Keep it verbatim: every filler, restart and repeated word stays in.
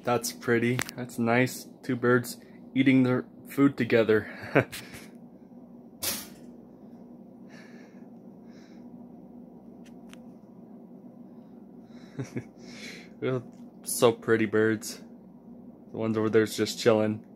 That's pretty. That's nice. Two birds eating their food together. So pretty birds. The ones over there's just chilling.